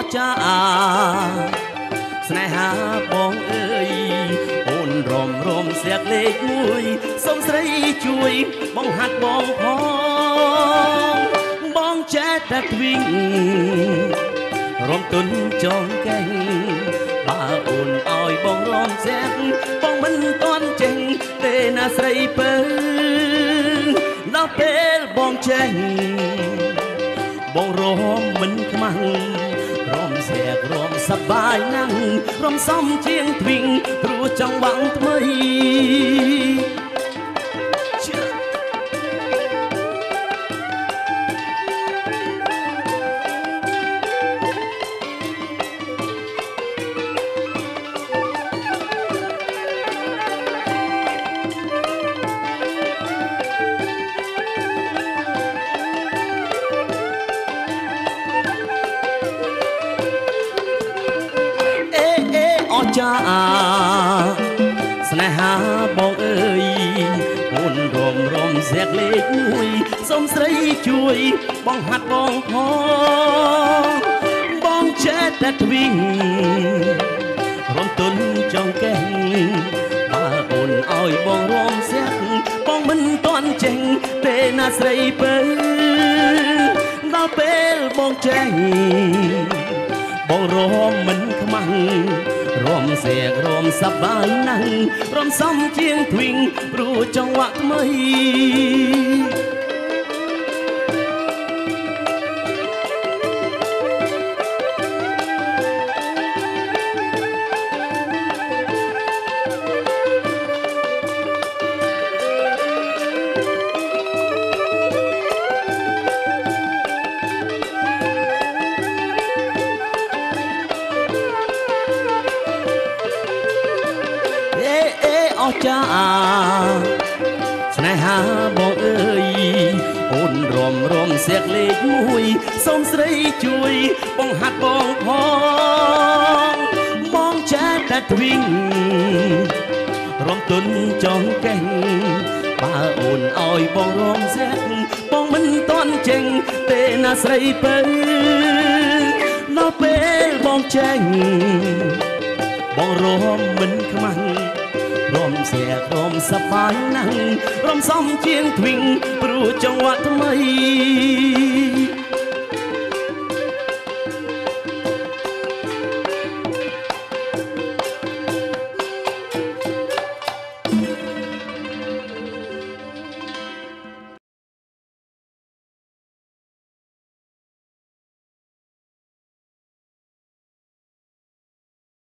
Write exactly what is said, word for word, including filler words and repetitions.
ចាស្នេហាបងអើយអូនរំរំស្រាក់លេខមួយសូមស្រីជួយបងហាត់បងផងបងចេះតែទ្វីងរំទុនចងកេងបើអូនឲ្យបងរំស្រាក់បងមិនទាន់ចេញទេណាស្រីពើដល់ពេលបងចេញបងរំមិនខ្មាំងរំស្រាករំសប្បាយណាស់រំសំជាងទ្វីងព្រោះចង់វាំងថ្មីចាស្នេហាបងអើយអូនរំរំស្រាក់លេខមួយសូមស្រីជួយបងហាត់បងផងបងចេះតែទ្វីងរំទុនចង់កេងបើអូនឲ្យបងរំស្រាក់បងមិនទាន់ចេញទេណាស្រីពើដល់ពេលបងចេញបងរំមិនខ្មាំងរំស្រាករំសប្បាយណាស់រំសំជាងទ្វីងព្រោះចង្វាក់ថ្មីអស្ចារ្យស្នេហាបងអើយអូនរំរំស្រាក់លេខមួយសូមស្រីជួយបងហាត់បងផងបងចេះតែទ្វីងរំទុនចង់កេងបើអូនឲ្យបងរំស្រាក់បងមិនទាន់ចេញទេណាស្រីពើដល់ពេលបងចេញបងរំមិនខ្មាំងរំស្រាករំសប្បាយណាស់រំសំជាងទ្វីងព្រោះចង្វាក់ថ្មី